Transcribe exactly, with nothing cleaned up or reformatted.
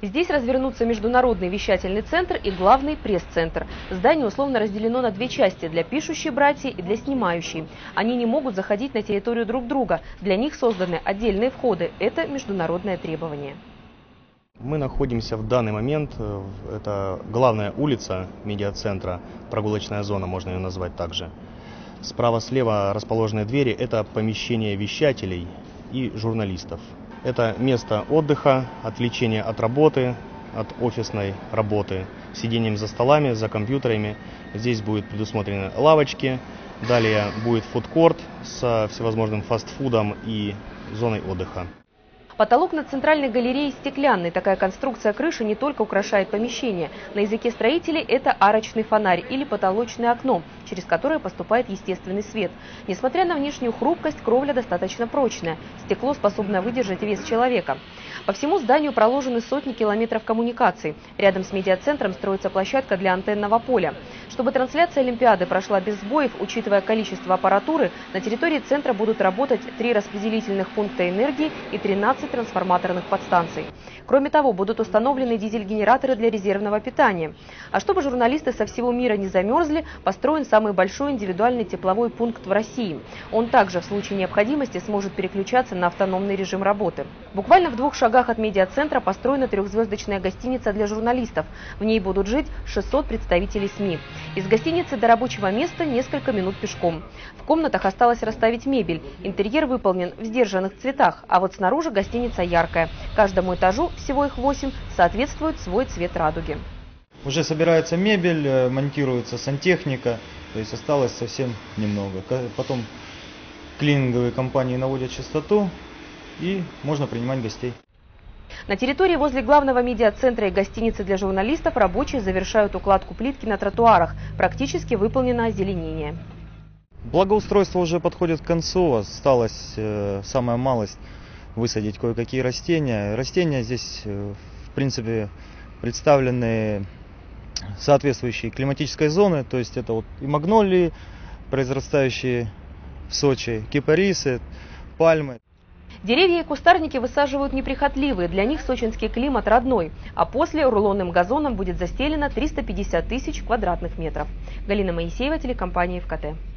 Здесь развернутся международный вещательный центр и главный пресс-центр. Здание условно разделено на две части – для пишущей братьи и для снимающей. Они не могут заходить на территорию друг друга. Для них созданы отдельные входы. Это международное требование. Мы находимся в данный момент, это главная улица медиацентра, прогулочная зона, можно ее назвать также. Справа-слева расположенные двери – это помещение вещателей и журналистов. Это место отдыха, отвлечения от работы, от офисной работы, сидением за столами, за компьютерами. Здесь будут предусмотрены лавочки, далее будет фудкорт со всевозможным фастфудом и зоной отдыха. Потолок над центральной галереей стеклянный. Такая конструкция крыши не только украшает помещение. На языке строителей это арочный фонарь или потолочное окно, через которое поступает естественный свет. Несмотря на внешнюю хрупкость, кровля достаточно прочная. Стекло способно выдержать вес человека. По всему зданию проложены сотни километров коммуникаций. Рядом с медиацентром строится площадка для антенного поля. Чтобы трансляция Олимпиады прошла без сбоев, учитывая количество аппаратуры, на территории центра будут работать три распределительных пункта энергии и тринадцать трансформаторных подстанций. Кроме того, будут установлены дизель-генераторы для резервного питания. А чтобы журналисты со всего мира не замерзли, построен самый большой индивидуальный тепловой пункт в России. Он также в случае необходимости сможет переключаться на автономный режим работы. Буквально в двух шагах от медиацентра построена трехзвездочная гостиница для журналистов. В ней будут жить шестьсот представителей СМИ. Из гостиницы до рабочего места несколько минут пешком. В комнатах осталось расставить мебель. Интерьер выполнен в сдержанных цветах, а вот снаружи гостиница яркая. Каждому этажу, всего их восемь, соответствует свой цвет радуги. Уже собирается мебель, монтируется сантехника, то есть осталось совсем немного. Потом клининговые компании наводят чистоту и можно принимать гостей. На территории возле главного медиацентра и гостиницы для журналистов рабочие завершают укладку плитки на тротуарах. Практически выполнено озеленение. Благоустройство уже подходит к концу, осталась э, самая малость высадить кое-какие растения. Растения здесь, э, в принципе, представлены соответствующей климатической зоны, то есть это вот и магнолии, произрастающие в Сочи, кипарисы, пальмы. Деревья и кустарники высаживают неприхотливые, для них сочинский климат родной, а после рулонным газоном будет застелено триста пятьдесят тысяч квадратных метров. Галина Моисеева, телекомпания ФКТ.